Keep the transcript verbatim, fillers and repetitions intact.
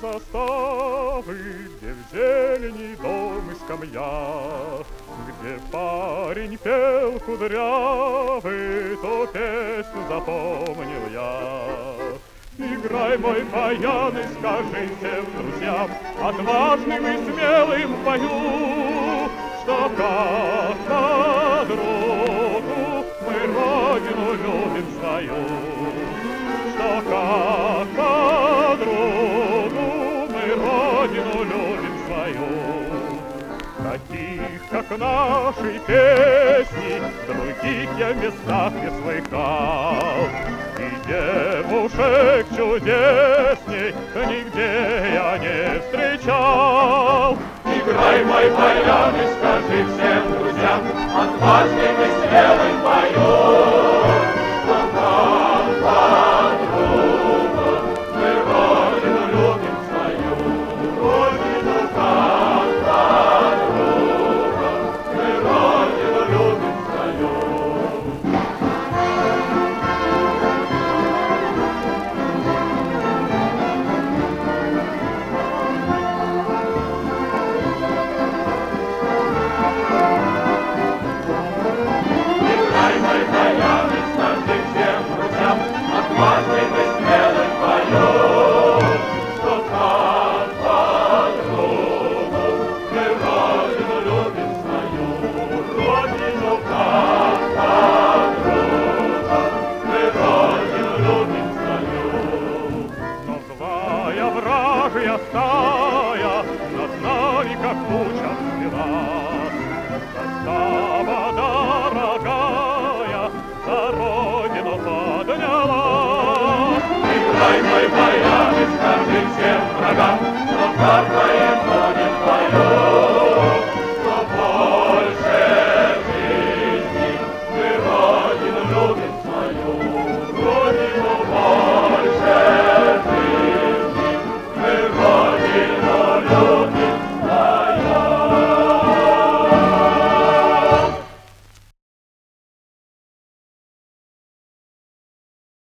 заставы, где в зелени дом и скамья, где парень пел кудрявый, ту песню запомнил я. Играй, мой баян, и скажи всем друзьям, отважным и смелым в бою, что как подругу мы родину любим свою, что как подругу мы родину любим свою. Таких, как наши песни, других я в местах не слыхал, и девушек чудесней нигде я не встречал. Играй, мой баян, и скажи всем друзьям, отважным и смелым в бою, что как подругу мы родину любим свою, родину как подругу мы родину любим свою. Вражья стая над нами, как туча, взвелась. Застава дорогая за родину поднялась. Играй, мой баян, и скажи всем врагам, что как твоя